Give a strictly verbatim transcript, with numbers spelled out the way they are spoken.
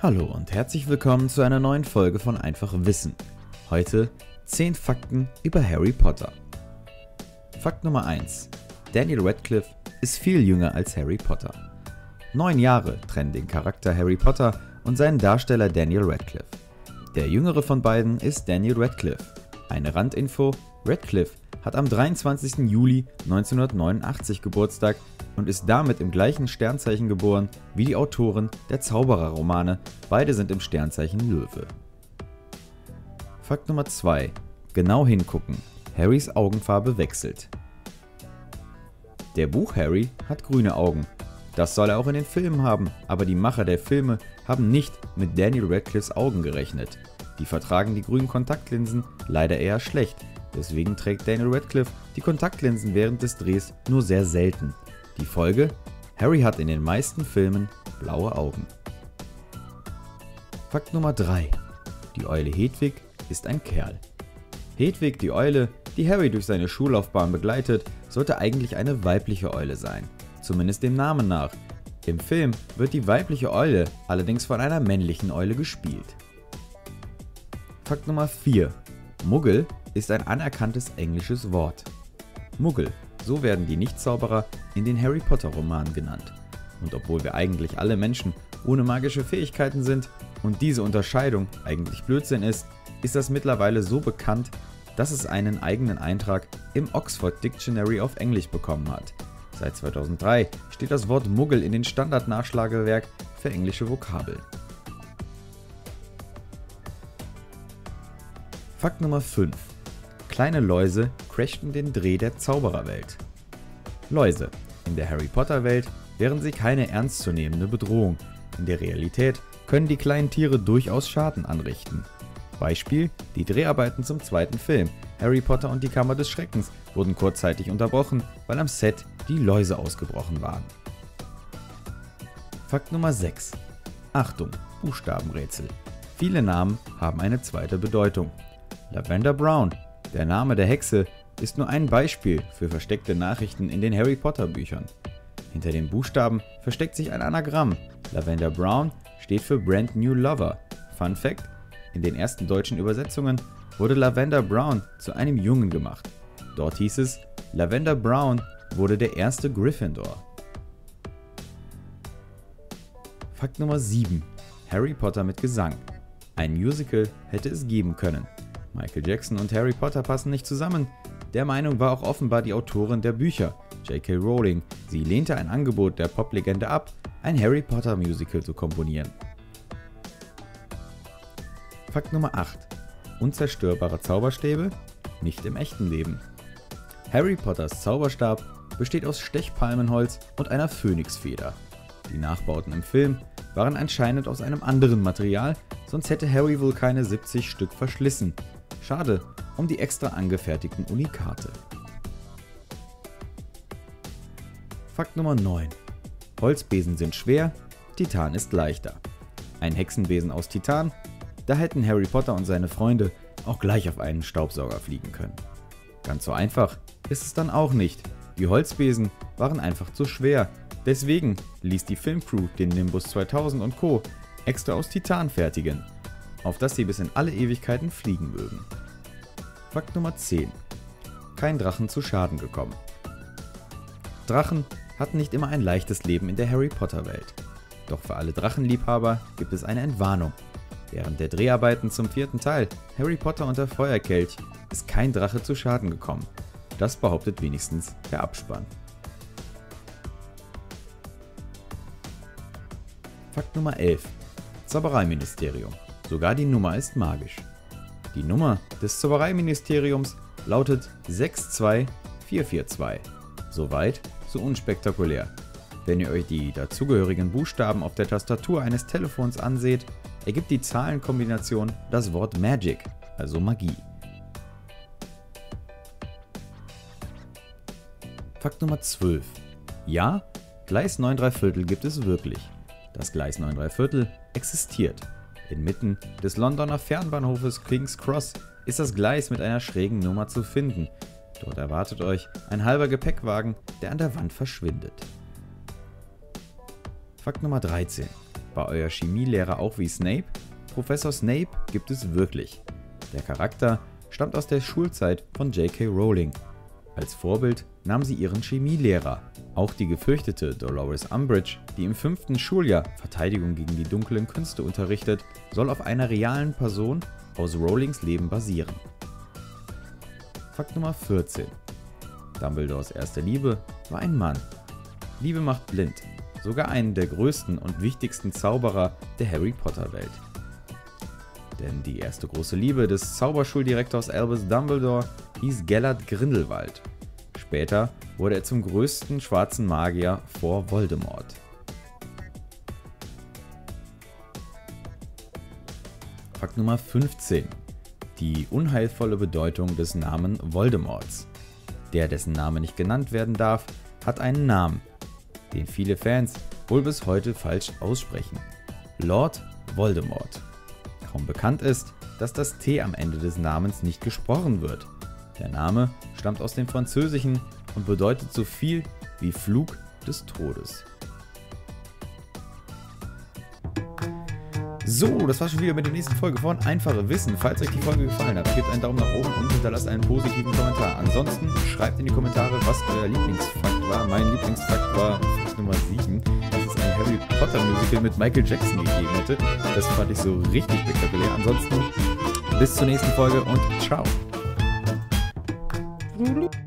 Hallo und herzlich willkommen zu einer neuen Folge von Einfach Wissen. Heute zehn Fakten über Harry Potter. Fakt Nummer eins. Daniel Radcliffe ist viel jünger als Harry Potter. Neun Jahre trennen den Charakter Harry Potter und seinen Darsteller Daniel Radcliffe. Der jüngere von beiden ist Daniel Radcliffe. Eine Randinfo: Radcliffe hat am dreiundzwanzigsten Juli neunzehnhundertneunundachtzig Geburtstag und ist damit im gleichen Sternzeichen geboren wie die Autoren der Zauberer-Romane. Beide sind im Sternzeichen Löwe. Fakt Nummer zwei. Genau hingucken. Harrys Augenfarbe wechselt. Der Buch-Harry hat grüne Augen. Das soll er auch in den Filmen haben, aber die Macher der Filme haben nicht mit Daniel Radcliffes Augen gerechnet. Die vertragen die grünen Kontaktlinsen leider eher schlecht, deswegen trägt Daniel Radcliffe die Kontaktlinsen während des Drehs nur sehr selten. Die Folge: Harry hat in den meisten Filmen blaue Augen. Fakt Nummer drei. Die Eule Hedwig ist ein Kerl. Hedwig, die Eule, die Harry durch seine Schullaufbahn begleitet, sollte eigentlich eine weibliche Eule sein, zumindest dem Namen nach. Im Film wird die weibliche Eule allerdings von einer männlichen Eule gespielt. Fakt Nummer vier. Muggel ist ein anerkanntes englisches Wort. Muggel, so werden die Nichtzauberer in den Harry Potter Romanen genannt. Und obwohl wir eigentlich alle Menschen ohne magische Fähigkeiten sind und diese Unterscheidung eigentlich Blödsinn ist, ist das mittlerweile so bekannt, dass es einen eigenen Eintrag im Oxford Dictionary of English bekommen hat. Seit zweitausenddrei steht das Wort Muggel in den Standardnachschlagewerk für englische Vokabeln. Fakt Nummer fünf. Kleine Läuse crashten den Dreh der Zaubererwelt. Läuse. In der Harry Potter Welt wären sie keine ernstzunehmende Bedrohung. In der Realität können die kleinen Tiere durchaus Schaden anrichten. Beispiel: die Dreharbeiten zum zweiten Film Harry Potter und die Kammer des Schreckens wurden kurzzeitig unterbrochen, weil am Set die Läuse ausgebrochen waren. Fakt Nummer sechs. Achtung, Buchstabenrätsel. Viele Namen haben eine zweite Bedeutung. Lavender Brown, der Name der Hexe, ist nur ein Beispiel für versteckte Nachrichten in den Harry Potter Büchern. Hinter den Buchstaben versteckt sich ein Anagramm. Lavender Brown steht für Brand New Lover. Fun Fact: In den ersten deutschen Übersetzungen wurde Lavender Brown zu einem Jungen gemacht. Dort hieß es: Lavender Brown wurde der erste Gryffindor. Fakt Nummer sieben. Harry Potter mit Gesang. Ein Musical hätte es geben können. Michael Jackson und Harry Potter passen nicht zusammen. Der Meinung war auch offenbar die Autorin der Bücher, J K Rowling. Sie lehnte ein Angebot der Poplegende ab, ein Harry Potter Musical zu komponieren. Fakt Nummer acht. Unzerstörbare Zauberstäbe? Nicht im echten Leben. Harry Potters Zauberstab besteht aus Stechpalmenholz und einer Phönixfeder. Die Nachbauten im Film waren anscheinend aus einem anderen Material, sonst hätte Harry wohl keine siebzig Stück verschlissen. Schade um die extra angefertigten Unikate. Fakt Nummer neun. Holzbesen sind schwer, Titan ist leichter. Ein Hexenbesen aus Titan? Da hätten Harry Potter und seine Freunde auch gleich auf einen Staubsauger fliegen können. Ganz so einfach ist es dann auch nicht. Die Holzbesen waren einfach zu schwer. Deswegen ließ die Filmcrew den Nimbus zweitausend und Co. extra aus Titan fertigen, auf das sie bis in alle Ewigkeiten fliegen mögen. Fakt Nummer zehn. Kein Drachen zu Schaden gekommen. Drachen hatten nicht immer ein leichtes Leben in der Harry Potter Welt. Doch für alle Drachenliebhaber gibt es eine Entwarnung. Während der Dreharbeiten zum vierten Teil Harry Potter und der Feuerkelch ist kein Drache zu Schaden gekommen. Das behauptet wenigstens der Abspann. Fakt Nummer elf. Zaubereiministerium. Sogar die Nummer ist magisch. Die Nummer des Zaubereiministeriums lautet sechs zwei vier vier zwei. Soweit, so unspektakulär. Wenn ihr euch die dazugehörigen Buchstaben auf der Tastatur eines Telefons anseht, ergibt die Zahlenkombination das Wort Magic, also Magie. Fakt Nummer zwölf. Ja, Gleis neun drei Viertel gibt es wirklich. Das Gleis neun drei Viertel existiert. Inmitten des Londoner Fernbahnhofes King's Cross ist das Gleis mit einer schrägen Nummer zu finden. Dort erwartet euch ein halber Gepäckwagen, der an der Wand verschwindet. Fakt Nummer dreizehn. War euer Chemielehrer auch wie Snape? Professor Snape gibt es wirklich. Der Charakter stammt aus der Schulzeit von J K Rowling. Als Vorbild nahm sie ihren Chemielehrer. Auch die gefürchtete Dolores Umbridge, die im fünften Schuljahr Verteidigung gegen die dunklen Künste unterrichtet, soll auf einer realen Person aus Rowlings Leben basieren. Fakt Nummer vierzehn. Dumbledores erste Liebe war ein Mann. Liebe macht blind. Sogar einen der größten und wichtigsten Zauberer der Harry Potter Welt. Denn die erste große Liebe des Zauberschuldirektors Albus Dumbledore hieß Gellert Grindelwald. Später wurde er zum größten schwarzen Magier vor Voldemort. Fakt Nummer fünfzehn. Die unheilvolle Bedeutung des Namen Voldemorts. Der, dessen Name nicht genannt werden darf, hat einen Namen, den viele Fans wohl bis heute falsch aussprechen. Lord Voldemort. Kaum bekannt ist, dass das T am Ende des Namens nicht gesprochen wird. Der Name stammt aus dem Französischen und bedeutet so viel wie Flug des Todes. So, das war schon wieder mit der nächsten Folge von Einfache Wissen. Falls euch die Folge gefallen hat, gebt einen Daumen nach oben und hinterlasst einen positiven Kommentar. Ansonsten schreibt in die Kommentare, was euer Lieblingsfakt war. Mein Lieblingsfakt war Fakt Nummer sieben, dass es ein Harry Potter Musical mit Michael Jackson gegeben hätte. Das fand ich so richtig spektakulär. Ansonsten bis zur nächsten Folge und ciao.